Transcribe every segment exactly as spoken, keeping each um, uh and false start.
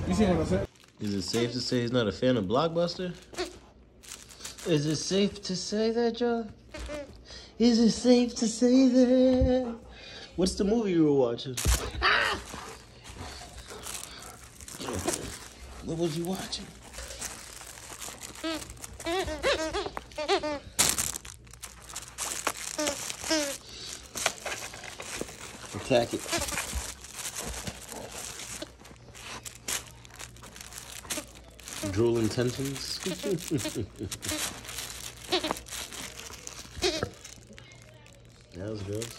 Is it safe to say he's not a fan of Blockbuster? Is it safe to say that, John? Is it safe to say that? What's the movie you were watching? Ah! What was you watching? Attack it. Drool intentions. That was good.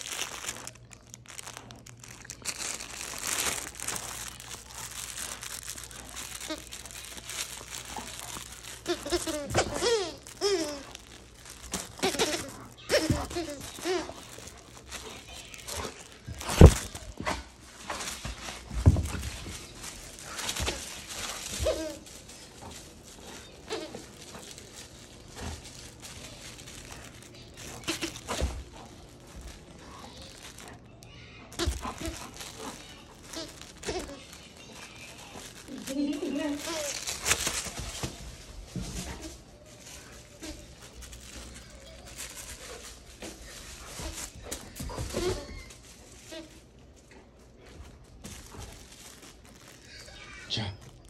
John.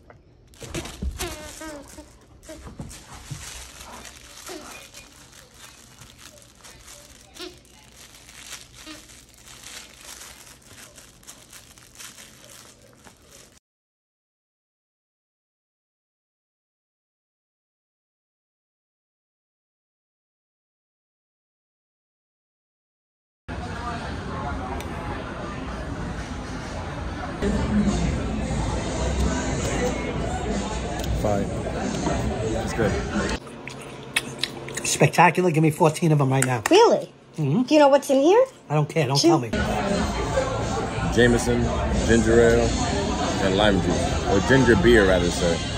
Fine. It's good. Spectacular. Give me fourteen of them right now. Really? Mm-hmm. Do you know what's in here? I don't care. Don't Two. tell me. Jameson, ginger ale, and lime juice. Or ginger beer, rather say.